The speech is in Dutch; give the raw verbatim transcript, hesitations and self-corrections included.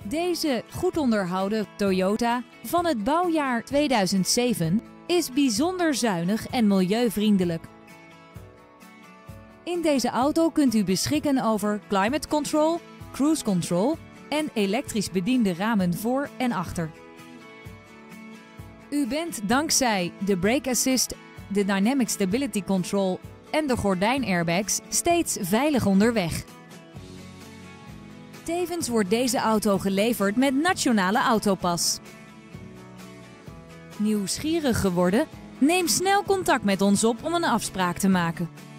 Deze goed onderhouden Toyota van het bouwjaar tweeduizend zeven is bijzonder zuinig en milieuvriendelijk. In deze auto kunt u beschikken over climate control, cruise control en elektrisch bediende ramen voor en achter. U bent dankzij de brake assist, de dynamic stability control en de gordijnairbags steeds veilig onderweg. Tevens wordt deze auto geleverd met Nationale Autopas. Nieuwsgierig geworden? Neem snel contact met ons op om een afspraak te maken.